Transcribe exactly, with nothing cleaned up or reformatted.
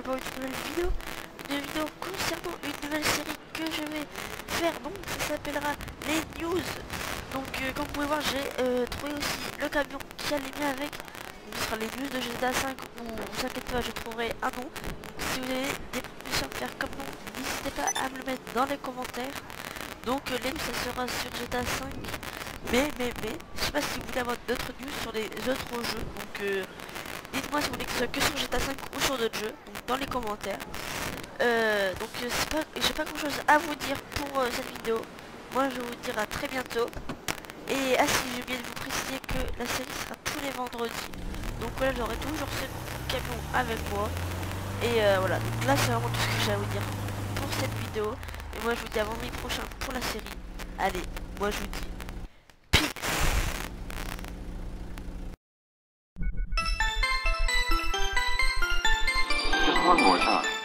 bienvenue pour une nouvelle vidéo, une vidéo concernant une nouvelle série que je vais faire, donc ça s'appellera les news. Donc euh, comme vous pouvez voir, j'ai euh, trouvé aussi le camion qui allait bien avec, donc ce sera les news de G T A cinq, où vous inquiétez pas, je trouverai un nom. Donc, si vous avez des propositions à faire comme nom, n'hésitez pas à me le mettre dans les commentaires. Donc euh, les news ça sera sur G T A cinq, mais mais mais, je sais pas si vous voulez avoir d'autres news sur les autres jeux, donc euh, dites-moi si vous voulez que ce soit que sur G T A cinq ou sur d'autres jeux, donc dans les commentaires. Euh, donc euh, c'est pas, j'ai pas grand chose à vous dire pour euh, cette vidéo. Moi je vais vous dire à très bientôt. Et ah si, j'ai oublié de vous préciser que la série sera tous les vendredis. Donc voilà, j'aurai toujours ce camion avec moi. Et euh, voilà, donc là c'est vraiment tout ce que j'ai à vous dire pour cette vidéo. Et moi je vous dis à vendredi prochain pour la série. Allez, moi je vous dis peace. Just one more time.